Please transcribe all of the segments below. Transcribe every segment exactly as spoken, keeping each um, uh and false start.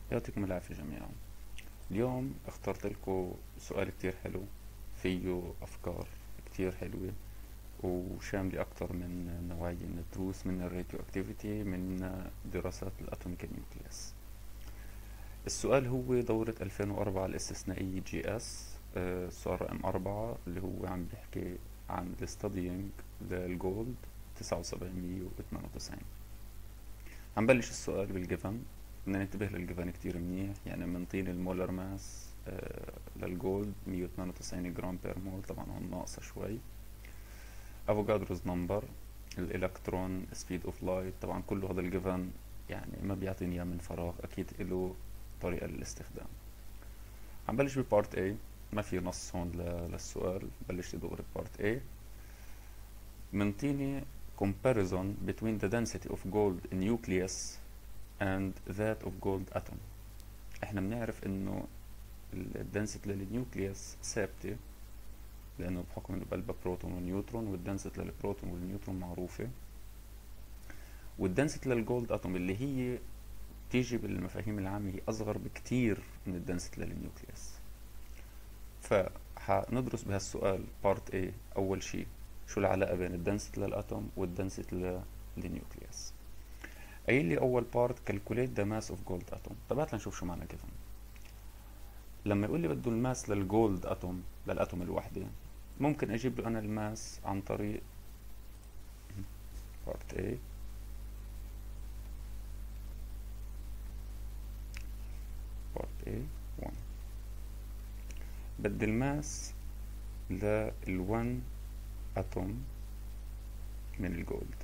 يعطيكم العافية جميعا. اليوم اخترت لكم سؤال كتير حلو، فيه أفكار كتير حلوة وشاملة أكتر من نوعية من الدروس، من الراديو أكتيفيتي، من دراسات الأتوميك نيوكليس. السؤال هو دورة ألفين وأربعة الاستثنائية جي اس. آه، السؤال رقم أربعة اللي هو عم بيحكي عن الستادينج للجولد تسعة وسبعمية وثمانية وتسعين. عم بلش السؤال بالجيفن. بدنا ننتبه للجيفن كتير منيح، يعني منطيني المولر ماس آه للجولد مية وثمانية وتسعين جرام بير مول، طبعا هون ناقصة شوي. افوكادروز نمبر، الالكترون سبيد اوف لايت، طبعا كله هذا الجيفن يعني ما بيعطيني اياه من فراغ، اكيد له طريقة للاستخدام. عم بلش ببارت A، ما في نص هون للسؤال، بلش دغري ببارت A. منطيني comparison between the density of gold nucleus and that of gold atom. احنا بنعرف انه الدنسيتي للنيوكليوس ثابتة، لانه بحكم انه بقلبها بروتون ونيوترون، والدنسيتي للبروتون والنيوترون معروفة. والدنسيتي للجولد اتوم اللي هي بتيجي بالمفاهيم العامة هي اصغر بكتير من الدنسيتي للنيوكليوس. فحندرس بهالسؤال بارت A اول شي شو العلاقة بين الدنسيتي للاتوم والدنسيتي للنيوكليوس. قايل لي اول بارت calculate the mass of gold atom. طب هات لنشوف شو معنى given. لما يقول لي بده الماس للجولد اتوم، للاتوم الوحده، ممكن اجيب له انا الماس عن طريق بارت A. بارت A واحد، بدي الماس لل1 اتوم من الجولد.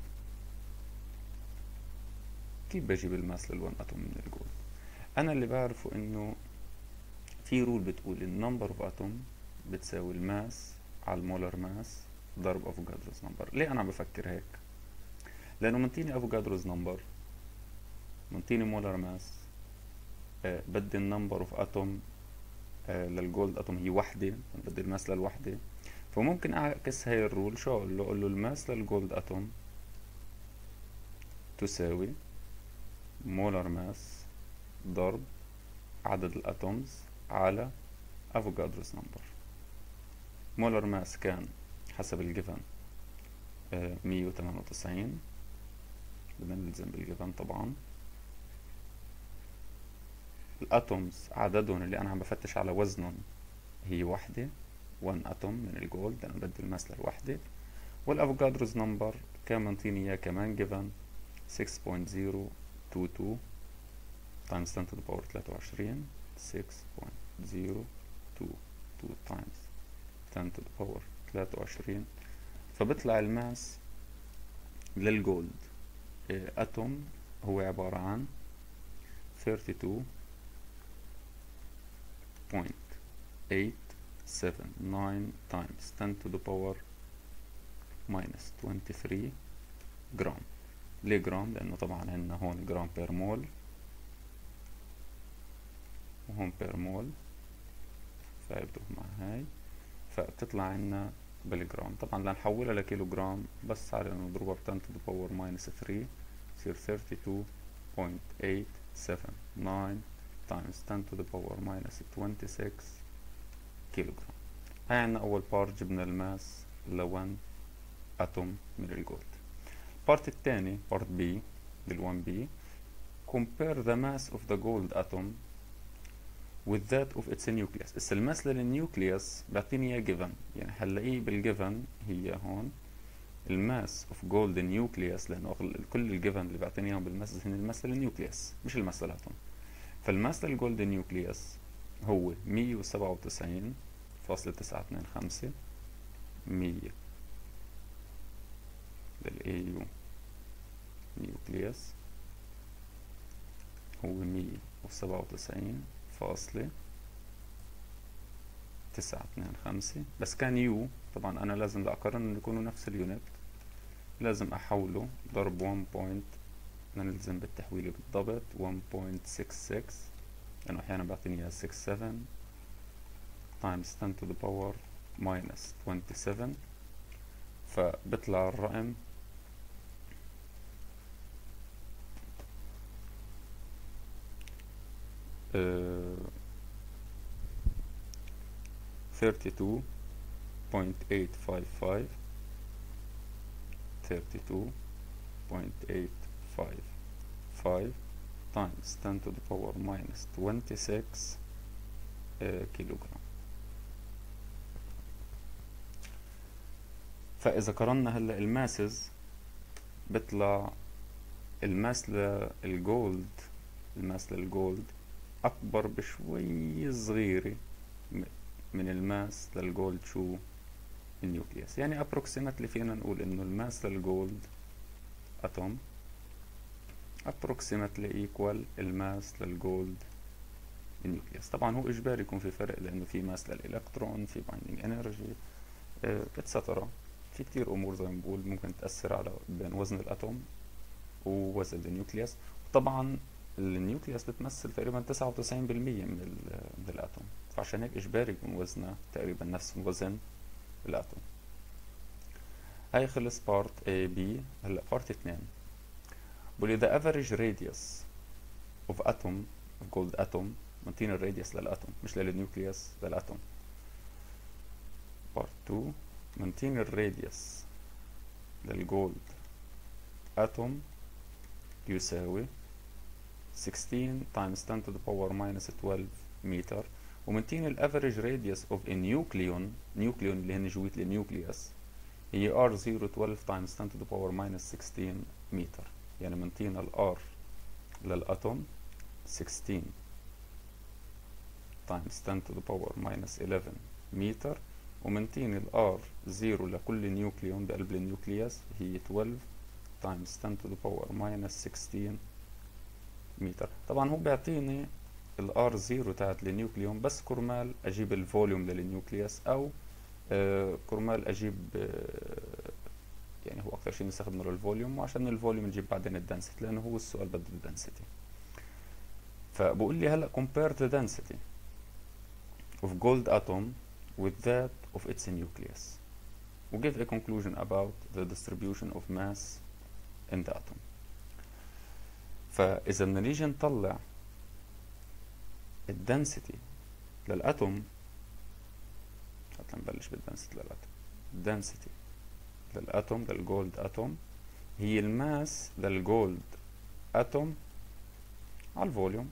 كيف بجيب الماس لل1 اتوم من الجولد؟ انا اللي بعرفه انه في رول بتقول النمبر اوف اتوم بتساوي الماس على المولر ماس ضرب افوكادروز نمبر. ليه انا عم بفكر هيك؟ لانه منطيني افوكادروز نمبر، منطيني مولر ماس، آه بدي النمبر اوف اتوم آه للجولد اتوم هي وحده، بدي الماس للوحده. فممكن اعكس هاي الرول. شو اقول له؟ اقول له الماس للجولد اتوم تساوي مولر ماس ضرب عدد الاتومز على افوكادروز نمبر. مولر ماس كان حسب الجيفن آه مية وثمانية وتسعين، بدنا نلزم بالجيفن طبعا. الاتومز عددهم اللي انا عم بفتش على وزنهم هي وحده، واحد اتوم من الجولد، انا بدي الماس للوحده. والافوكادروز نمبر كان منطيني اياه كمان given ستة فاصلة صفر اثنين اثنين times ten to the power ثلاثة وعشرين، ستة فاصلة صفر اثنين اثنين times ten to the power ثلاثة وعشرين. فبطلع الماس للجولد اتوم هو عبارة عن اثنين وثلاثين فاصلة ثمانية سبعة تسعة times ten to the power minus ثلاثة وعشرين جرام. ليه جرام؟ لأنه طبعا عندنا هون جرام بير مول وهون بير مول، فبدهم مع هاي، فبتطلع عنا بالجرام. طبعا لنحولها لكيلو جرام بس على انه نضربها ب ten to the power minus ثلاثة يصير ثلاثة وثلاثين فاصلة ثمانية سبعة تسعة times ten to the power minus ستة وعشرين كيلو جرام. هاي عنا أول بارت، جبنا الماس ل واحد أتوم من الجولد. البارت الثاني بارت B بال واحد بي compare the mass of the gold atom with that of its nucleus. هسه الماس للنيوكليوس بيعطيني اياه given، يعني حنلاقيه بالجيفن هي هون الماس اوف جولد نيوكليوس، لانه كل الجيفن اللي بيعطيني اياهم بالماس هن الماس للنيوكليوس مش الماس للاتوم. فالماس للجولد نيوكليوس هو مية وسبعة وتسعين فاصلة تسعة اثنين خمسة، مية للاي يو نيوكليوس هو مية وسبعة وتسعين فاصلة تسعة اثنين خمسة. بس كان يو، طبعا انا لازم لاقرر انه يكونوا نفس اليونت، لازم احوله ضرب واحد بوينت، نلزم بالتحويل بالضبط واحد فاصلة ستة ستة، لانه احيانا بعطيني اياها ستة سبعة times ten to the power minus سبعة وعشرين. فبطلع الرقم thirty-two point eight five five thirty-two point eight five five times ten to the power minus twenty-six كيلو جرام. فإذا قارنا هلا الماسز بيطلع الماس للجولد الماس للجولد أكبر بشوي صغيرة من الماس للجولد شو النيوكليوس. يعني approximately فينا نقول إنه الماس للجولد أتوم approximately equal الماس للجولد النيوكليوس. طبعا هو إجباري يكون في فرق لأنه في ماس للإلكترون، في بايندينج انرجي اتسترا، في كتير أمور زي ما بقول ممكن تأثر على بين وزن الأتوم ووزن النيوكليوس. طبعا النيوكليوس بتمثل تقريبا تسعة وتسعين بالمية من, من الأتوم، فعشان هيك إجباري يكون وزنها تقريبا نفس وزن الأتوم. هاي خلص بارت A B. هلا بارت اثنين بقول the average radius of atom of gold atom. منتين الراديوس للأتوم مش للنيوكليوس، للأتوم. بارت اثنين منتين الراديوس للجولد أتوم يساوي sixteen times ten to the power minus twelve متر، ومنتين الافريج راديوس اوف a nucleon نيوكليون اللي هن جوية النيوكليوس هي R zero twelve times ten to the power minus sixteen متر. يعني منتين ال R للأتوم sixteen times ten to the power minus eleven متر، ومنتين ال R zero لكل نيوكليون بقلب النيوكليوس هي twelve times ten to the power minus sixteen متر. طبعا هو بيعطيني ال R zero تاعت النيوكليون بس كرمال اجيب الفوليوم للنيوكليوس، او آه كرمال اجيب آه يعني هو اكثر شيء بنستخدمه للفوليوم، وعشان الفوليوم نجيب بعدين الدنسيتي لانه هو السؤال بده الدنسيتي. فبقول لي هلا compare the density of gold atom with that of its nucleus و give a conclusion about the distribution of mass in the atom. فإذا بدنا نيجي نطلع الدنسيتي للأتوم، حتى نبلش بالدنسيتي للأتوم. الدنسيتي للأتوم للجولد أتوم هي الماس للجولد أتوم على الفوليوم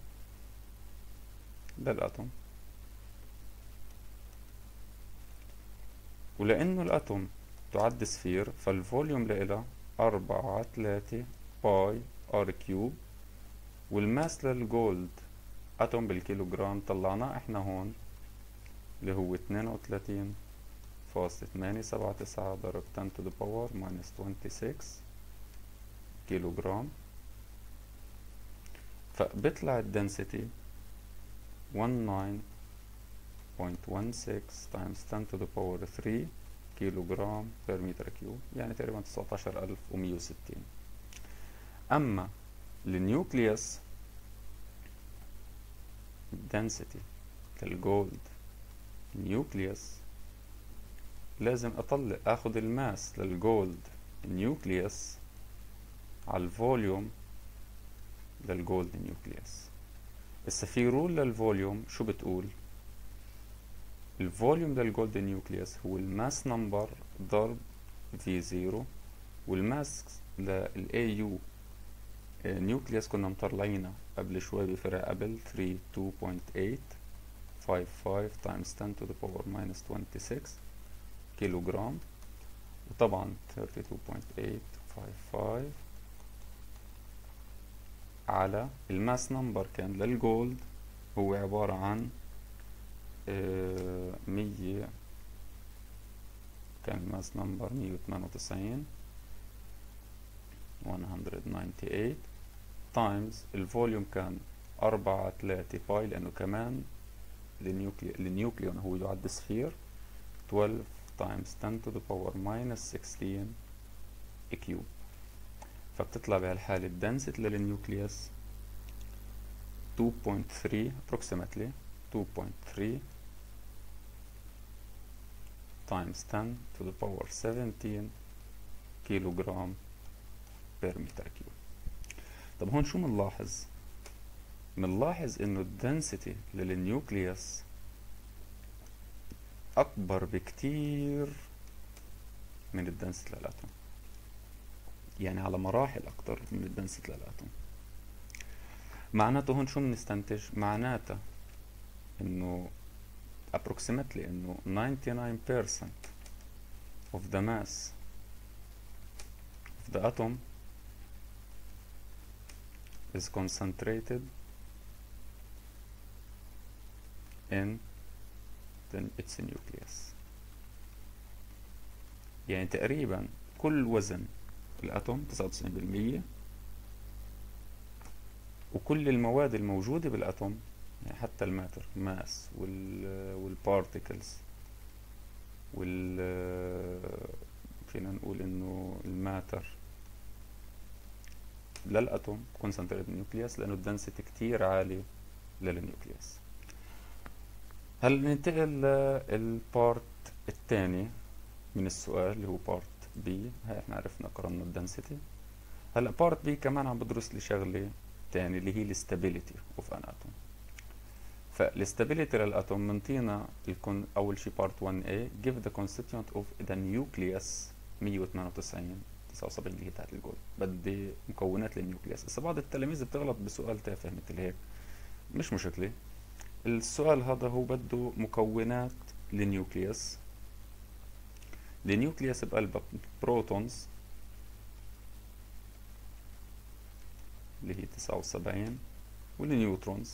للأتوم. ولأنه الأتوم تعد سفير فالفوليوم لإلها أربعة على ثلاثة باي ار كيوب، والماس للجولد أتوم بالكيلوغرام طلعناه احنا هون اللي هو اثنين وثلاثين فاصلة ثمانية سبعة تسعة ضرب ten to the power minus twenty-six كيلوغرام. فبيطلع الدنسيتي nineteen point one six times ten to the power three كيلوغرام per متر كيوب، يعني تقريبا تسعة عشر ألف ومية وستين. أما النيوكليوس density للجولد نيوكليوس لازم اطلع اخذ الماس للجولد نيوكليوس على الفوليوم للجولد نيوكليوس. بس في رول للفوليوم شو بتقول؟ الفوليوم للجولد نيوكليوس هو الماس نمبر ضرب في زيرو، والماس للاي يو نيوكليوس كنا مطلعينه قبل شوي بفرق قبل thirty-two point eight five five times ten to the power minus twenty-six كيلوغرام، وطبعا thirty-two point eight five five على الماس نمبر كان للجولد هو عبارة عن مية، كان الماس نمبر مية وثمانية وتسعين one ninety-eight تايمز الفوليوم كان أربعة على ثلاثة باي لأنه كمان النيوكليون هو يعد سفير twelve times ten to the power minus sixteen كيوب. فبتطلع بهالحالة الدنسيتي للنيوكليوس two point three approximately two point three times ten to the power seventeen كيلوغرام بير متر كيوب. طب هون شو منلاحظ؟ بنلاحظ انه الدنسيتي للنيوكليوس اكبر بكتير من الدنسيتي للاتوم، يعني على مراحل اكتر من الدنسيتي للاتوم. معناته هون شو بنستنتج؟ معناته انه approximately انه ninety-nine percent of the mass of the atom is concentrated in the, its nucleus. يعني تقريبا كل وزن الاتوم تسعة وتسعين بالمية، وكل المواد الموجودة بالاتوم، يعني حتى الماتر ماس وال والبارتيكلز وال فينا نقول انه الماتر للاتوم كونسنتريت بالنيوكليوس لانه الدنسيتي كتير عالي للنيوكليوس. هل ننتقل للبارت الثاني من السؤال اللي هو بارت بي. هاي احنا عرفنا قررنا الدنسيتي. هلا بارت بي كمان عم بدرس لي شغله تاني اللي هي الاستابيليتي اوف ان اتوم. فالاستابيليتي للاتوم منطينا يكون اول شيء بارت واحد اي give the constituent of the nucleus مية وثمانية وتسعين تسعة وسبعين اللي هي تاعت الجول. بدي مكونات للنيوكليوس. هسه بعض التلاميذ بتغلط بسؤال تافه مثل هيك، مش مشكله. السؤال هذا هو بده مكونات للنيوكليوس. النيوكليوس بقلبها بروتونز اللي هي تسعة وسبعين، والنيوترونز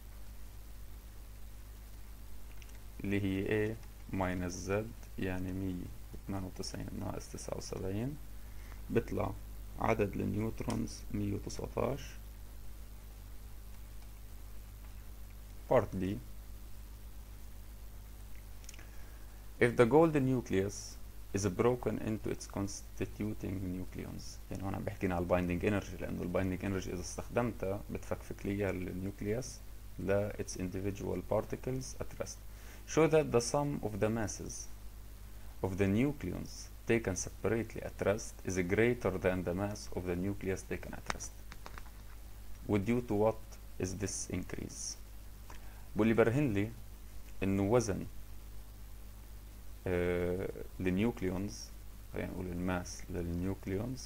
اللي هي A minus Z يعني مية وثمانية وتسعين ناقص تسعة وسبعين، بيطلع عدد النيوترونز مية وتسعتاشر. Part B if the golden nucleus is broken into its constituting nucleons. يعني هون عم بحكينا على البايندينج انرجي، لانه البايندينج انرجي اذا استخدمتها بتفكفك لي النيوكليوس ل its individual particles at rest. Show that the sum of the masses of the nucleons taken separately at rest is greater than the mass of the nucleus taken at rest. ودue to what is this increase؟ واللي برهن لي انه وزن آه للنيوكليونز، خلينا نقول الماس للنيوكليونز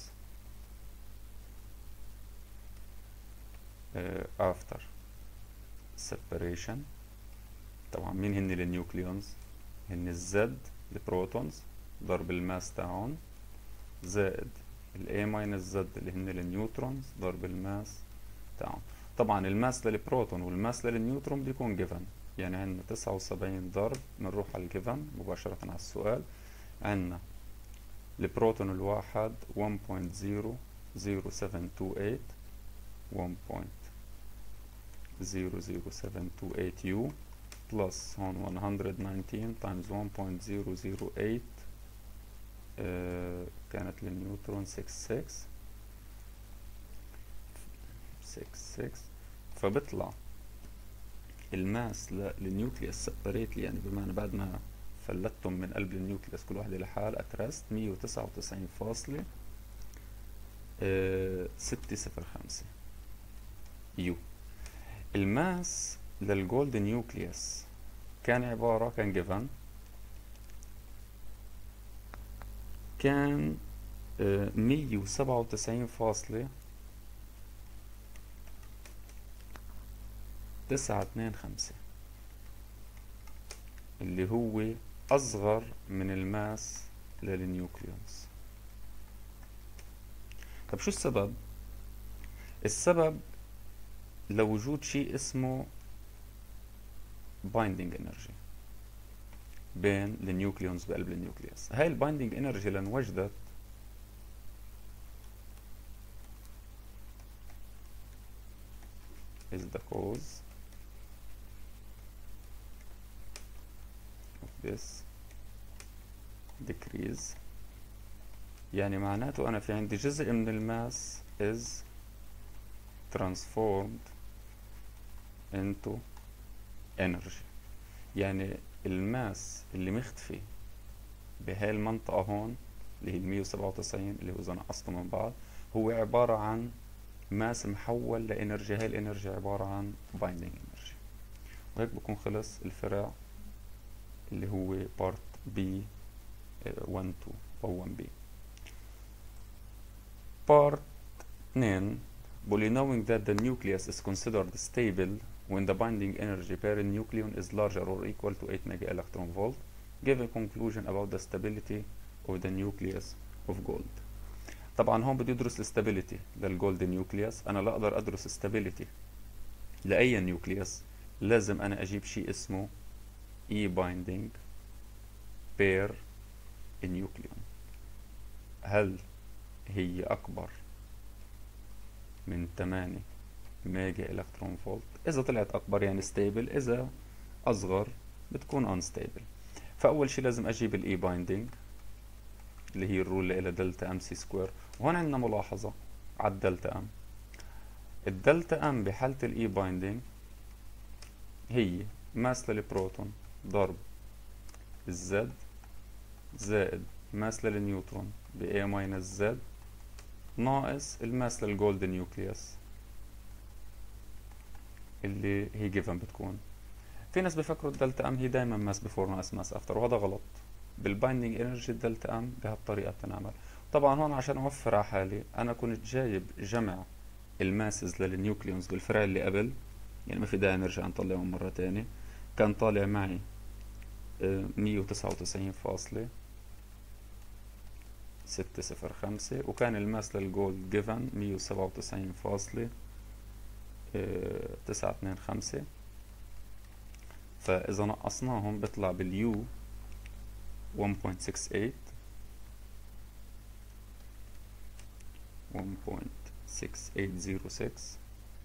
آه after separation. طبعا مين هن النيوكليونز؟ هن الزد البروتونز ضرب الماس تاعون زائد الاي ماينس زد اللي هن النيوترونز ضرب الماس تاعون. طبعا الماس للبروتون والماس للنيوترون بده يكون جيفن، يعني عندنا تسعة وسبعين ضرب، بنروح على الجيفن مباشرة على السؤال. عندنا البروتون الواحد واحد فاصلة صفر صفر سبعة اثنين ثمانية واحد فاصلة صفر صفر سبعة اثنين ثمانية يو بلس هون مية وتسعتاشر تايمز واحد فاصلة صفر صفر ثمانية آه كانت للنيوترون ستة ستة ستة ستة. فبطلع الماس للنيوكليوس سبريتلي، يعني بمعنى بعد ما فلتهم من قلب النيوكليوس كل واحدة لحال اترست مية وتسعة وتسعين فاصلة ستة صفر خمسة يو. الماس للجولد نيوكليوس كان عبارة كان جيفن كان مية وسبعة وتسعين فاصلة تسعة اثنين خمسة اللي هو أصغر من الماس للنيوكليونز. طب شو السبب؟ السبب لوجود شيء اسمه بايندينج انرجي بين النيوكليونز بقلب النيوكليوس. هاي البايندينج انرجي لانوجدت is the cause of this decrease. يعني معناته أنا في عندي جزء من الماس is transformed into energy. يعني الماس اللي مختفي بهاي المنطقة هون اللي هي مية وسبعة وتسعين اللي هو إذا نقصته من بعض هو عبارة عن ماس محول لانرجي. هاي الانرجي عبارة عن بايندينج انرجي. وهيك بكون خلص الفرع اللي هو بارت بي واحد تو او واحد بي. بارت اثنين بقولي knowing that the nucleus is considered stable when the binding energy per nucleon is larger or equal to eight mega electron volt, give a conclusion about the stability of the nucleus of gold. طبعا هون بدي ادرس الستابيليتي للجولد نيوكليوس. انا لا اقدر ادرس ستابيليتي لاي نيوكليوس، لازم انا اجيب شيء اسمه E binding per nucleon. هل هي اكبر من ثمانية ميجا الكترون فولت؟ اذا طلعت اكبر يعني ستيبل، اذا اصغر بتكون انستيبل. فاول شيء لازم اجيب الاي بايندينج اللي هي الرول اللي لها دلتا ام سي سكوير. وهون عندنا ملاحظه على الدلتا ام. الدلتا ام بحاله الاي بايندينج هي ماس للبروتون ضرب الزد زائد ماس للنيوترون ب A ماينس زد ناقص الماس للجولد نيوكليوس اللي هي جيفن بتكون. في ناس بفكروا الدلتا ام هي دايما ماس بيفور ناقص ماس افتر، وهذا غلط. بالبايندينج انرجي الدلتا ام بهالطريقه بتنعمل. طبعا هون عشان اوفر على حالي انا كنت جايب جمع الماسز للنيوكليونز بالفرع اللي قبل، يعني ما في داعي نرجع نطلعهم مره تانية. كان طالع معي مية وتسعة وتسعين فاصلة ستة صفر خمسة، وكان الماس للجولد جيفن مية وسبعة وتسعين فاصلة تسعة اثنين خمسة. فإذا نقصناهم بيطلع باليو واحد فاصلة ستة ثمانية واحد فاصلة ستة ثمانية صفر ستة.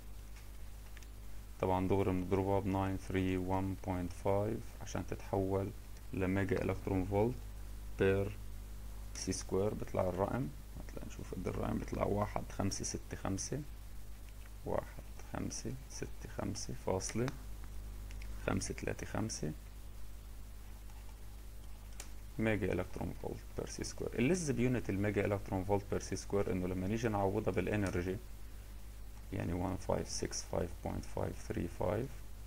طبعا دغري بنضربها ب تسعمية وواحد وثلاثين فاصلة خمسة عشان تتحول لميجا الكترون فولت بير سي سكوير. بيطلع الرقم، هتلاقي نشوف قد الرقم، بيطلع واحد خمسة ستة خمسة واحد خمسة ستة خمسة فاصلة خمسة ثلاثة خمسة ميجا الكترون فولت بير سي سكوير. اللز بيونت الميجا الكترون فولت بير سي سكوير انه لما نيجي نعوضها بالانرجي يعني واحد خمسة ستة خمسة فاصلة خمسة ثلاثة خمسة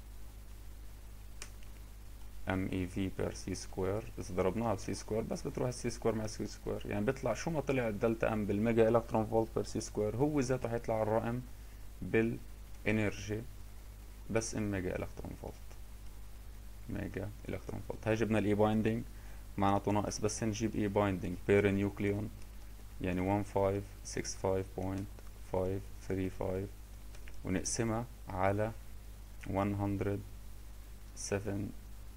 ام اي في بير سي سكوير. اذا ضربناها بسي سكوير بس بتروح السي سكوير مع السي سكوير، يعني بيطلع شو ما طلع الدلتا ام بالميجا الكترون فولت بير سي سكوير هو ذاته حيطلع الرقم بالانرجي بس ام ميجا الكترون فولت. ميجا الكترون فولت. هاي جبنا الاي بايندينج، معناته ناقص بس نجيب اي بايندينج بير نيوكليون يعني واحد خمسة ستة خمسة فاصلة خمسة ثلاثة خمسة ونقسمها على مية وسبعة وسبعين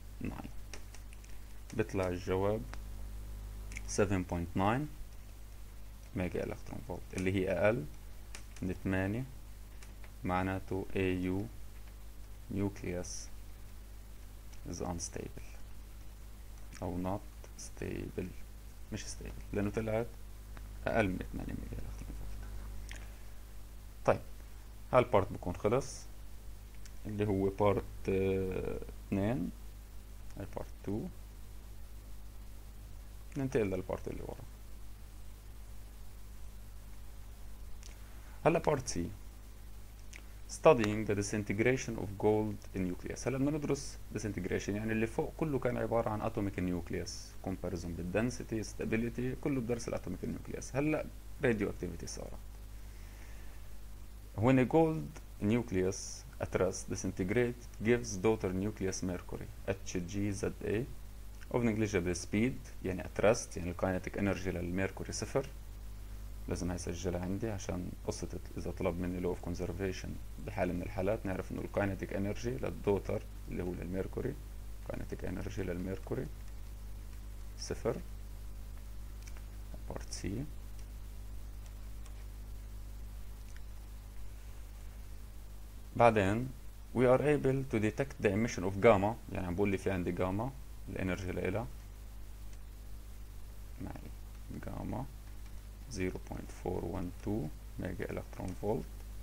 بيطلع الجواب سبعة فاصلة تسعة ميجا الكترون فولت اللي هي اقل من ثمانية. معناته إيه يو nucleus is unstable او not stable، مش stable لانه طلعت اقل من ثمانية ميجا الكترون فولت. طيب هالبارت بكون خلص اللي هو بارت اثنين. هاي بارت اثنين. ننتقل للبارت اللي ورا. هلا بارت سي studying the disintegration of gold in nucleus. هلا بدنا ندرس disintegration، يعني اللي فوق كله كان عبارة عن atomic nucleus comparison بالdensity stability كله بدرس الatomic nucleus. هلا radioactivity صارت. When a gold nucleus at rest disintegrate gives daughter nucleus mercury H G Z A of negligible speed، يعني at rest يعني الكاينتيك انرجي للميركوري صفر. لازم هيسجلها عندي عشان قصة إذا طلب مني لو اوف كونزرفيشن بحالة من الحالات نعرف إنه الكاينتيك انرجي للدوتر اللي هو للميركوري، كاينتيك انرجي للميركوري صفر. بارت سي. بعدين we are able to detect the emission of gamma، يعني عم بقول لي في عندي جاما الانرجي لإلها معي جاما صفر فاصلة أربعمية واثناشر ميجا الكترون فولت،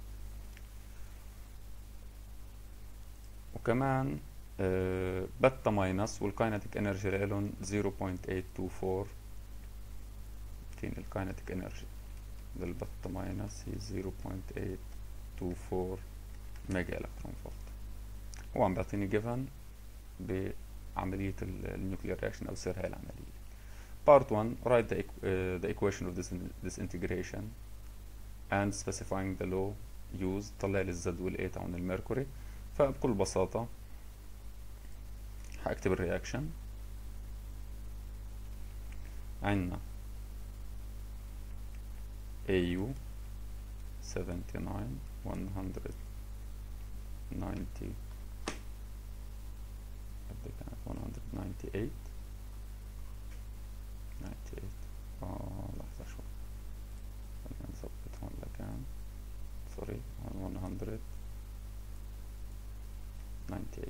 وكمان آه بتا ماينس والكاينتيك انرجي لهم صفر فاصلة ثمانمية واربعة وعشرين الكاينتيك انرجي. للبتا ماينس هي زيرو بوينت ثمانية تو فور ميجا الكترون فولت. هو عم بيعطيني جيفن بعملية النيوكلير رياكشن أو سير هاي العملية. Part one, write the, uh, the equation of this, this integration and specifying the law used. طلع لي الزد والاي تاعون الميركوري. فبكل بساطة هكتب الرياكشن. عندنا إيه يو سبعة وسبعين مية وتسعين قد كانت مية وتسعة وتسعين تسعة وتسعين اه لحظة شوي خلينا نظبط هون لكان سوري هون مية وتسعة وتسعين.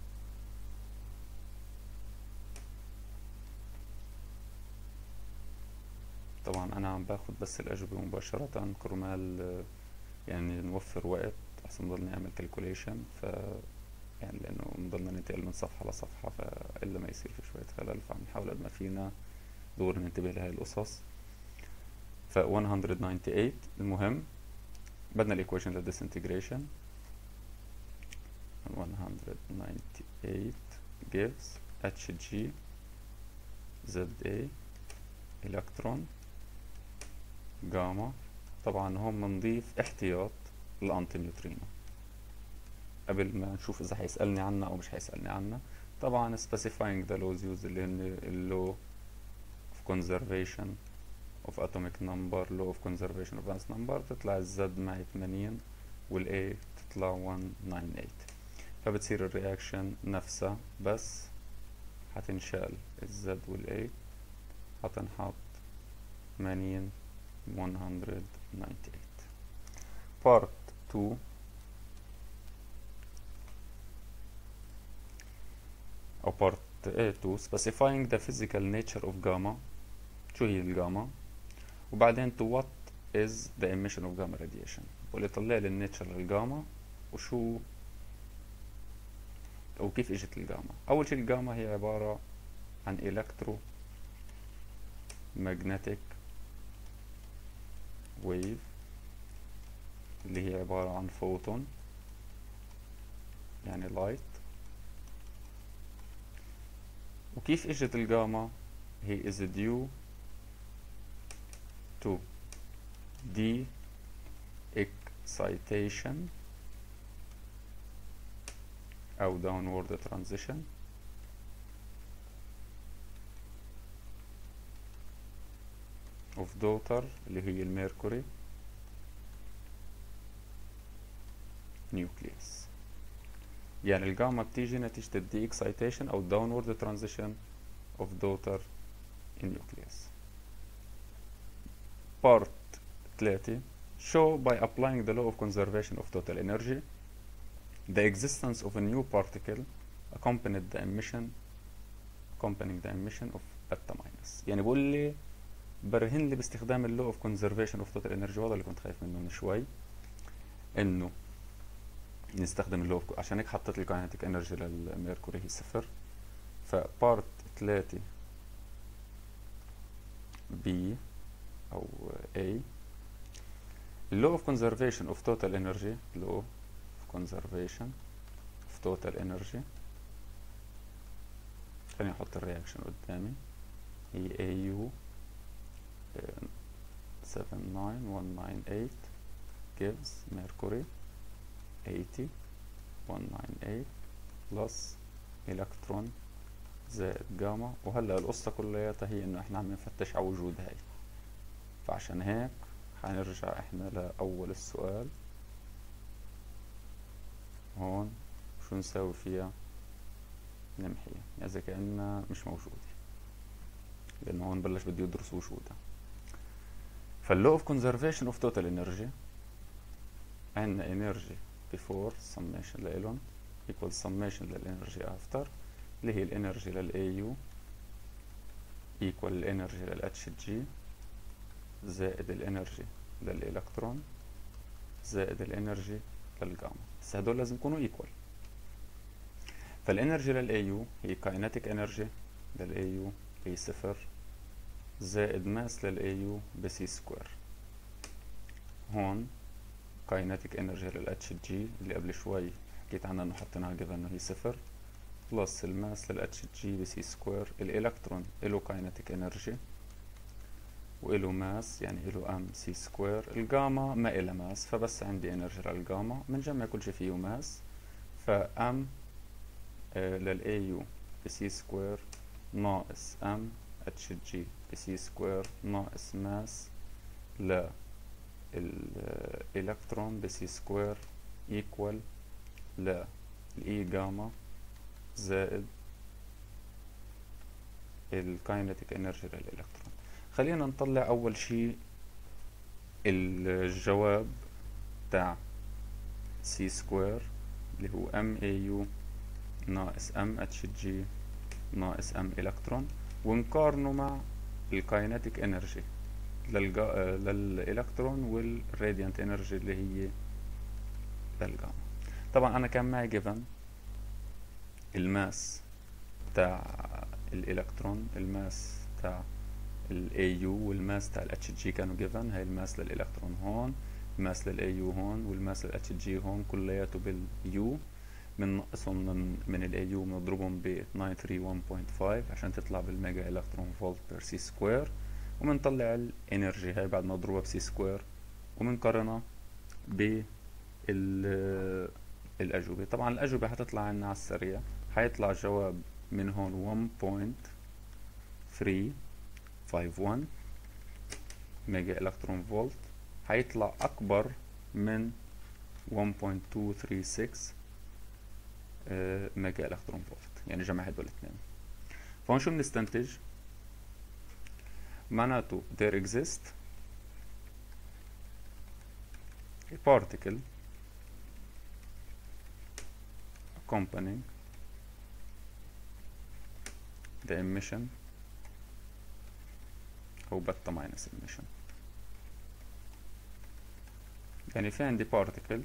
طبعا انا عم باخد بس الاجوبة مباشرة كرمال يعني نوفر وقت احسن نضل نعمل كالكوليشن، ف يعني لانه نضلنا ننتقل من صفحة لصفحة فإلا ما يصير في شوية خلل، فبنحاول قد ما فينا دور ننتبه لهاي القصص. ف مية وتسعة وتسعين المهم بدنا الايكويشن للديسنتجريشن. مية وتسعة وتسعين gives Hg Za الكترون جاما. طبعا هون بنضيف احتياط للانتي نيوترينو قبل ما نشوف اذا حيسألني عنها او مش حيسألني عنها. طبعا specifying the laws used اللي هن اللو of conservation of atomic number law of conservation of mass number بتطلع الزد معي ثمانين والاي بتطلع مية وتسعة وتسعين. فبتصير الرياكشن نفسها بس حتنشال الزد والاي حتنحط ثمانين مية وتسعة وتسعين. part two أو part two specifying the physical nature of gamma. شو هي الجاما؟ وبعدين to what is the emission of gamma radiation. واللي طلع لي النيتشر للجاما وشو وكيف اجت الجاما. أول شي الجاما هي عبارة عن electro magnetic wave اللي هي عبارة عن فوتون يعني لايت. وكيف اجت الجاما؟ هي is due to the excitation أو downward transition of daughter اللي هي الميركوري نيوكليوس. يعني الجاما بتيجي نتيجة الدي اكسايتيشن أو downward transition of daughter in nucleus. part three show by applying the law of conservation of total energy the existence of a new particle accompanied the emission accompanying the emission of beta minus. يعني بقول لي برهن لي باستخدام اللو اوف كونزرفيشن اوف توتال انرجي. وهذا اللي كنت خايف منه من شوي انه نستخدم اللو اوف، عشان هيك حطيت لي كاينتيك انرجي للميركوري هي صفر. فبارت ثلاثة بي او A law of conservation of total energy law of conservation of total energy. خليني احط الرياكشن قدامي. هي إيه يو سبعة تسعة واحد تسعة ثمانية gives mercury ثمانين مية وتسعة وتسعين plus electron زائد جاما. وهلا القصة كلياتها هي انه احنا عم نفتش على وجود هاي، فعشان هيك حنرجع احنا لأول السؤال هون. شو نساوي فيها؟ نمحيها إذا كأنها مش موجودة، لأنه هون بلش بده يدرس وجودها. فاللو اوف كونزرفيشن اوف توتال انرجي عندنا انرجي before summation لإلهم equal summation للانرجي after اللي هي الانرجي للإيه يو equal الانرجي للاتش جي زائد الانرجي للإلكترون زائد الانرجي للجاما. بس هدول لازم يكونوا ايكوال. فالانرجي للإيه يو هي كاينتيك انرجي للإيه يو هي صفر زائد ماس للإيه يو بسي سكوير. هون kinetic energy لل اتش جي اللي قبل شوي حكيت عنها انه حطيناها given انه هي صفر، بلس الماس لل اتش جي بسي سكوير. الالكترون له kinetic energy وإله ماس يعني إله ام سي سكوير. الجاما ما إلها ماس فبس عندي انرجي للجاما، بنجمع كل شي فيه ماس، فام آه للاي يو بسي سكوير ناقص ام اتش جي بسي سكوير ناقص ماس للإلكترون بسي سكوير ايكوال للإي جاما زائد الكاينتيك انرجي للإلكترون. خلينا نطلع أول شي الجواب تاع سي سكوير اللي هو ام اي يو ناقص ام اتش جي ناقص ام إلكترون، ونقارنه مع الكاينتيك انرجي للجا... للإلكترون والراديانت انرجي اللي هي للجاما. طبعا أنا كان معي جيفن الماس تاع الإلكترون، الماس تاع ال إيه يو والماس تاع ال اتش جي كانوا جيفن. هاي الماس للإلكترون هون، الماس لل إيه يو هون، والماس لل اتش جي هون، كلياته باليو. بننقصهم من من ال إيه يو بنضربهم ب تسعمية وثلاثة وواحد فاصلة خمسة عشان تطلع بالميجا إلكترون فولت بير سي سكوير، وبنطلع الانرجي هاي بعد ما نضربها بسي سكوير وبنقارنها ب الأجوبة. طبعا الأجوبة حتطلع عنا على السريع، حيطلع جواب من هون واحد فاصلة ثلاثة خمسة واحد ميجا إلكترون فولت، حيطلع أكبر من واحد فاصلة اثنين ثلاثة ستة ميجا إلكترون فولت، يعني جمع هدول الاثنين. فهون شو بنستنتج؟ معناته there exists a particle accompanying the emission أو بتا minus emission. يعني في عندي particle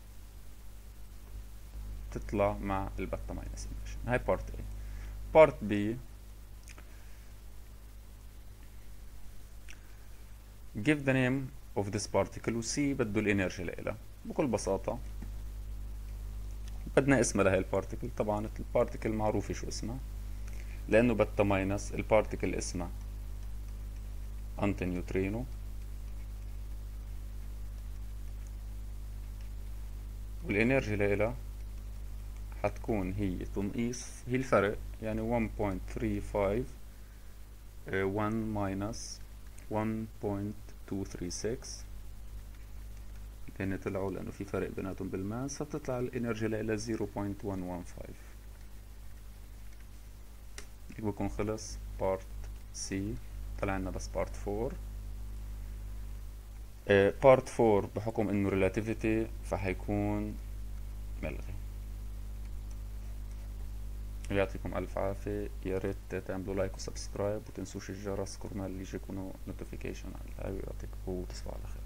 تطلع مع البتا minus emission. هاي part A. part B give the name of this particle و C بده الانرجي لإلها. بكل بساطة بدنا اسمها لهي البارتيكل. طبعا البارتيكل معروفة شو اسمها لأنه بتا ماينس. البارتيكل اسمها أنتي نيوترينو، والانرجي لإلها حتكون هي تنقيص، هي الفرق يعني واحد فاصلة ثلاثة خمسة واحد ماينس واحد فاصلة اثنين ثلاثة ستة، لأن طلعوا لأنه في فرق بيناتهم بالماس، فبتطلع الانرجي لإلها صفر فاصلة واحد واحد خمسة. هيك بكون خلص بارت سي. طلع لنا بس بارت فور. بارت فور بحكم انه ريلاتيفيتي فحيكون ملغي. يعطيكم الف عافية، يا ريت تعملوا لايك وسبسكرايب وتنسوش الجرس كرمال يجيكم نوتيفيكيشن على الهاي، ويعطيكم وتصبحوا على خير.